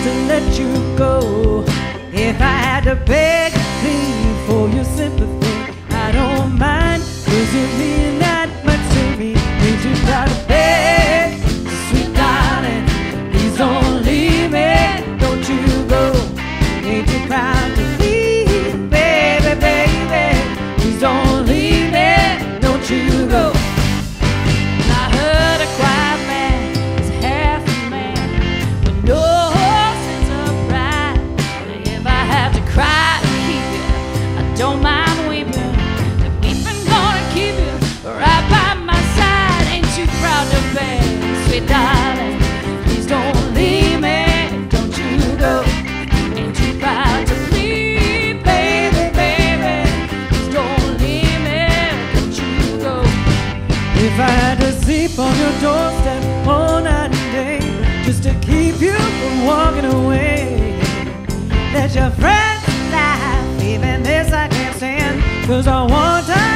to let you go. If I had to beg and plead for your sympathy, I don't mind, 'cause you mean that much to me. Ain't you proud to beg, sweet darling, please don't leave me, don't you go. Ain't you proud to leave, baby, baby, please don't leave me, don't you go. I heard a quiet man is half a man with no sense of pride. If I have to cry to keep you, I don't mind weeping. The weeping gonna keep you right by my side. Ain't you proud to beg, sweet darling, please don't leave me, don't you go. Ain't you proud to leave, baby, baby, please don't leave me, don't you go. If I had to sleep on your doorstep all night and day, just to keep you from walking away, let your friends laugh, even this I can't stand, 'cause I want time